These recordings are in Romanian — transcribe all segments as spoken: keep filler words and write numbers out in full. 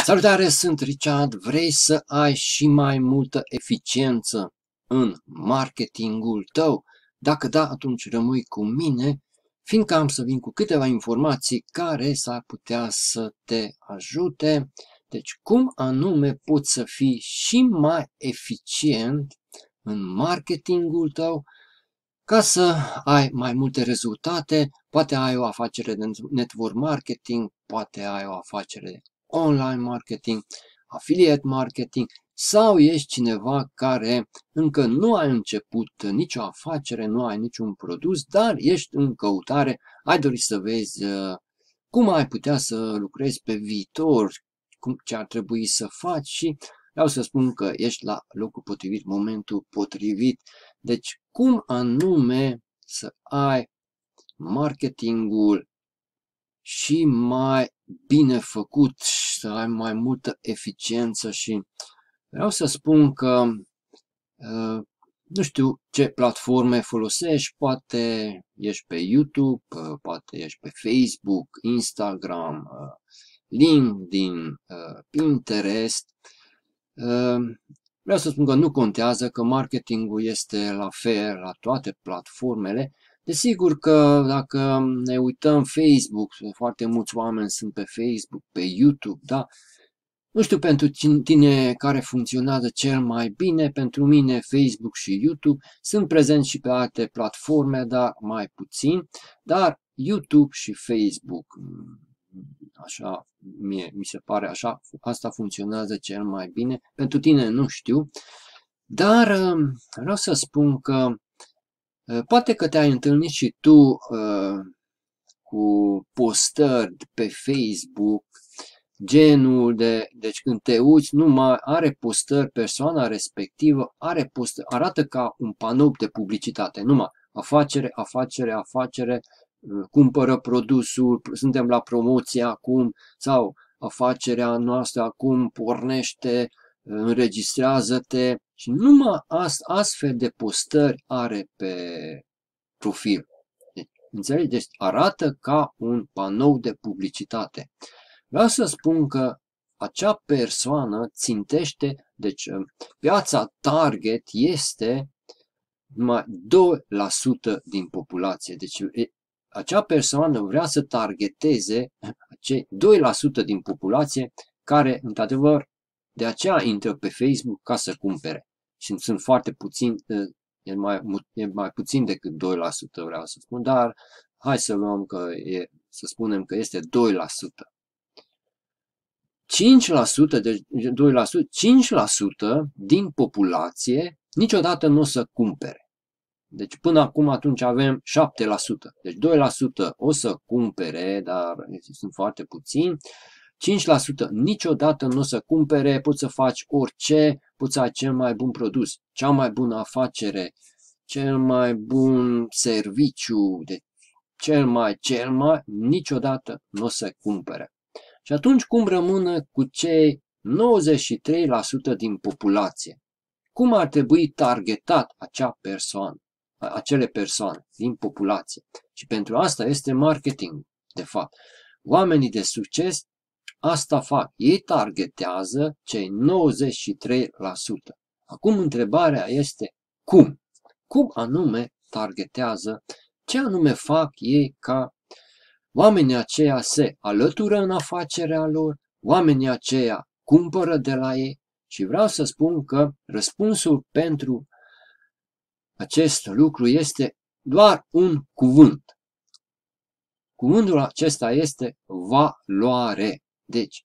Salutare, sunt Richard. Vrei să ai și mai multă eficiență în marketingul tău? Dacă da, atunci rămâi cu mine, fiindcă am să vin cu câteva informații care s-ar putea să te ajute. Deci, cum anume poți să fii și mai eficient în marketingul tău ca să ai mai multe rezultate? Poate ai o afacere de network marketing, poate ai o afacere de online marketing, affiliate marketing, sau ești cineva care încă nu ai început nicio afacere, nu ai niciun produs, dar ești în căutare, ai dori să vezi cum ai putea să lucrezi pe viitor, cum, ce ar trebui să faci și vreau să spun că ești la locul potrivit, momentul potrivit. Deci, cum anume să ai marketingul și mai bine făcut, să ai mai multă eficiență și vreau să spun că nu știu ce platforme folosești, poate ești pe YouTube, poate ești pe Facebook, Instagram, LinkedIn, Pinterest. Vreau să spun că nu contează, că marketingul este la fel la toate platformele. Desigur că dacă ne uităm Facebook, foarte mulți oameni sunt pe Facebook, pe YouTube, da? Nu știu pentru tine care funcționează cel mai bine, pentru mine Facebook și YouTube, sunt prezenți și pe alte platforme, dar mai puțin, dar YouTube și Facebook, așa mie, mi se pare, așa, asta funcționează cel mai bine, pentru tine nu știu, dar vreau să spun că poate că te-ai întâlnit și tu uh, cu postări pe Facebook, genul de, deci când te uiți, numai are postări, persoana respectivă are postări, arată ca un panou de publicitate, numai afacere, afacere, afacere, uh, cumpără produsul, suntem la promoție acum, sau afacerea noastră acum pornește, înregistrează-te și numai astfel de postări are pe profil. Deci, înțelegi? Deci arată ca un panou de publicitate. Vreau să spun că acea persoană țintește, deci piața target este numai doi la sută din populație. Deci acea persoană vrea să targeteze acei doi la sută din populație care, într-adevăr, de aceea intră pe Facebook ca să cumpere. Și sunt foarte puțin, e mai, e mai puțin decât doi la sută, vreau să spun, dar hai să luăm că e, să spunem că este doi la sută. cinci la sută, deci doi la sută, cinci la sută din populație niciodată nu o să cumpere. Deci până acum atunci avem șapte la sută. Deci doi la sută o să cumpere, dar sunt foarte puțini. cinci la sută niciodată nu o să cumpere, poți să faci orice, poți să ai cel mai bun produs, cea mai bună afacere, cel mai bun serviciu, de cel mai, cel mai, niciodată nu o să cumpere. Și atunci cum rămână cu cei nouăzeci și trei la sută din populație? Cum ar trebui targetat acea persoană, acele persoane din populație? Și pentru asta este marketing, de fapt. Oamenii de succes asta fac, ei targetează cei nouăzeci și trei la sută. Acum întrebarea este cum? Cum anume targetează, ce anume fac ei ca oamenii aceia se alătură în afacerea lor, oamenii aceia cumpără de la ei și vreau să spun că răspunsul pentru acest lucru este doar un cuvânt. Cuvântul acesta este valoare. Deci,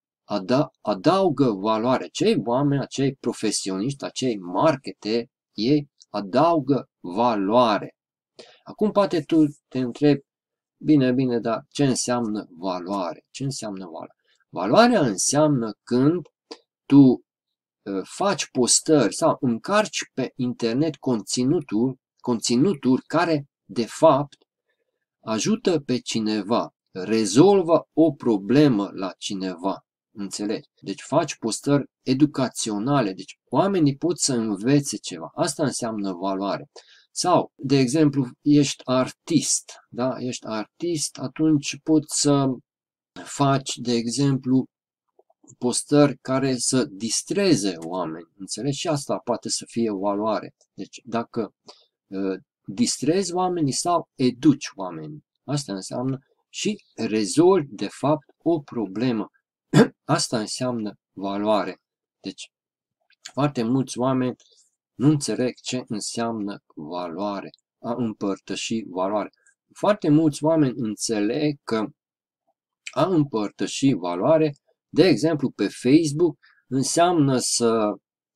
adaugă valoare. Cei oameni, acei profesioniști, acei marketeri, ei adaugă valoare. Acum poate tu te întrebi, bine, bine, dar ce înseamnă valoare? Ce înseamnă valoare? Valoarea înseamnă când tu uh, faci postări sau încarci pe internet conținutul, conținuturi care, de fapt, ajută pe cineva, rezolvă o problemă la cineva, înțelegi? Deci faci postări educaționale, deci oamenii pot să învețe ceva, asta înseamnă valoare. Sau, de exemplu, ești artist, da? Ești artist, atunci poți să faci, de exemplu, postări care să distreze oameni. Înțelegi? Și asta poate să fie o valoare. Deci dacă uh, distrezi oamenii sau educi oamenii, asta înseamnă și rezolvi de fapt o problemă. Asta înseamnă valoare. Deci foarte mulți oameni nu înțeleg ce înseamnă valoare, a împărtăși valoare. Foarte mulți oameni înțeleg că a împărtăși valoare, de exemplu pe Facebook, înseamnă să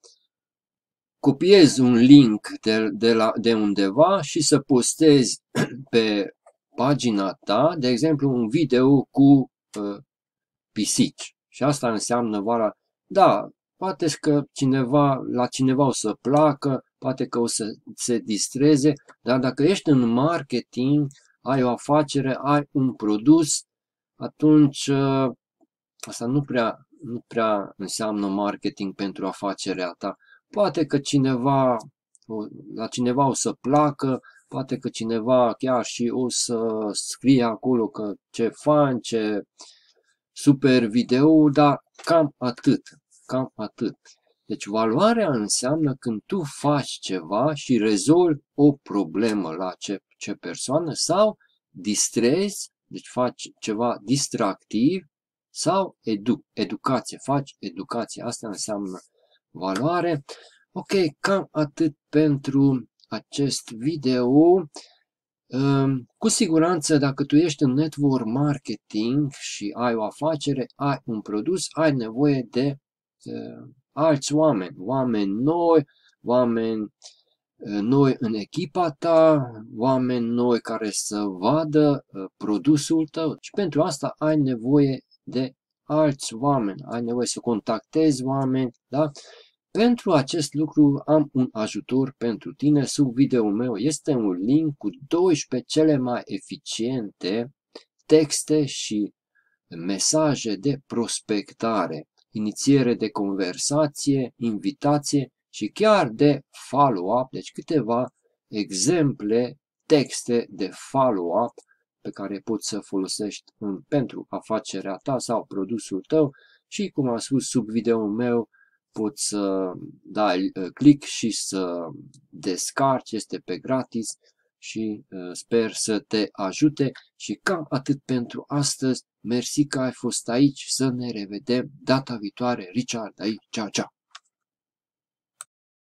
copiezi un link de, de, la, de undeva și să postezi pe pagina ta, de exemplu, un video cu uh, pisici. Și asta înseamnă valoare. Da, poate că cineva, la cineva o să placă, poate că o să se distreze, dar dacă ești în marketing, ai o afacere, ai un produs, atunci asta nu prea, nu prea înseamnă marketing pentru afacerea ta. Poate că cineva, la cineva o să placă, poate că cineva chiar și o să scrie acolo că ce fain, ce super video, dar cam atât, cam atât. Deci valoarea înseamnă când tu faci ceva și rezolvi o problemă la ce, ce persoană sau distrezi, deci faci ceva distractiv sau edu, educație, faci educație, asta înseamnă valoare. Ok, cam atât pentru acest video. Cu siguranță, dacă tu ești în network marketing și ai o afacere, ai un produs, ai nevoie de uh, alți oameni, oameni noi, oameni uh, noi în echipa ta, oameni noi care să vadă uh, produsul tău și pentru asta ai nevoie de alți oameni, ai nevoie să contactezi oameni, da? Pentru acest lucru am un ajutor pentru tine. Sub videoul meu este un link cu doisprezece cele mai eficiente texte și mesaje de prospectare, inițiere de conversație, invitație și chiar de follow-up, deci câteva exemple, texte de follow-up pe care poți să folosești în, pentru afacerea ta sau produsul tău și, cum am spus sub videoul meu, poți să dai click și să descarci, este pe gratis și sper să te ajute și cam atât pentru astăzi. Mersi că ai fost aici, să ne revedem data viitoare. Richard aici, ciao, ciao!